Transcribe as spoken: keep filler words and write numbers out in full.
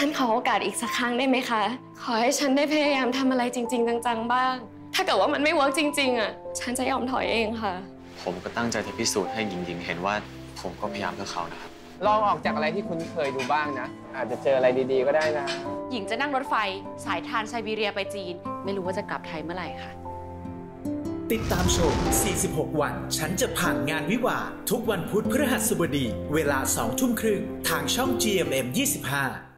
ฉันขอโอกาสอีกสักครั้งได้ไหมคะขอให้ฉันได้พยายามทำอะไรจริงๆจังๆบ้างถ้าเกิดว่ามันไม่เวิร์กจริงๆอ่ะฉันจะยอมถอยเองค่ะผมก็ตั้งใจจะพิสูจน์ให้หญิงๆเห็นว่าผมก็พยายามเพื่อเขานะครับลองออกจากอะไรที่คุณเคยดูบ้างนะอาจจะเจออะไรดีๆก็ได้นะหญิงจะนั่งรถไฟสายทรานไซบีเรียไปจีนไม่รู้ว่าจะกลับไทยเมื่อไหร่ค่ะติดตามชมสี่สิบหกวันฉันจะผ่านงานวิวาห์ทุกวันพุธพฤหัสบดีเวลาสองทุ่มครึ่งทางช่อง จี เอ็ม เอ็ม ยี่สิบห้า